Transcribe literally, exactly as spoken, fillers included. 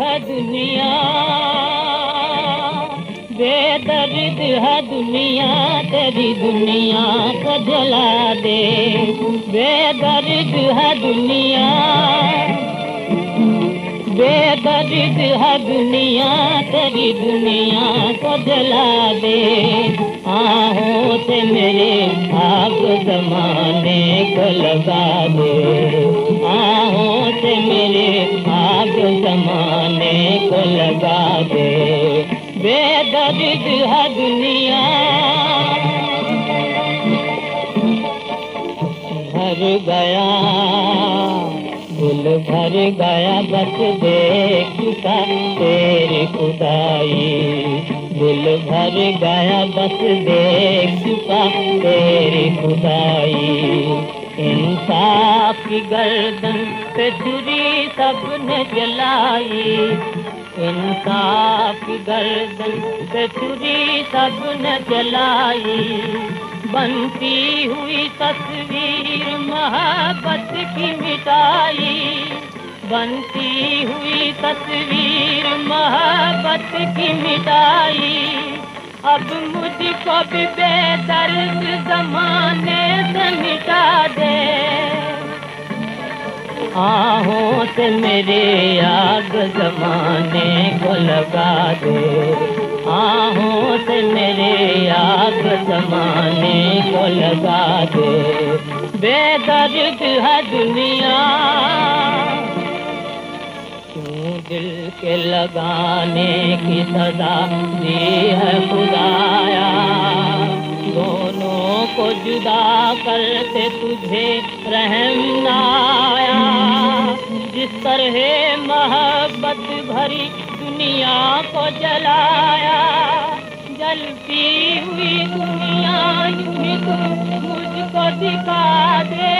है दुनिया, बेदर्द है दुनिया, तेरी दुनिया को जला दे। बेदर्द है दुनिया, बेदर्द है दुनिया, तेरी दुनिया को जला दे। आहों से मेरे आग जमाने को लगा दे। आहों से मेरे आग जमाने को लगा दे। बेदर्द है दुनिया, भर गया दिल भर गया, बस देख चुका तेरी खुदाई। दिल भर गया, बस देख चुका तेरी खुदाई। इंसाफ की गर्दन पे छुरी सबने जलाई। इंसाफ की गर्दन पे छुरी सबने जलाई। बनती हुई तस्वीर मोहब्बत की मिटाई। बनती हुई तस्वीर मोहब्बत की मिटाई। अब मुझको भी बेदर्द ज़माने से मिटा दे। आहों से मेरे आग जमाने को लगा दे। आहों से मेरे आग जमाने को लगा दे। बेदर्द है दुनिया, क्यों दिल के लगाने की सजा दी है खुदाया। दोनों को जुदा करते तुझे रहम न आया। जिस तरह मोहब्बत भरी दुनिया को जलाया। जलती हुई दुनिया यूं ही तू मुझको दिखा दे।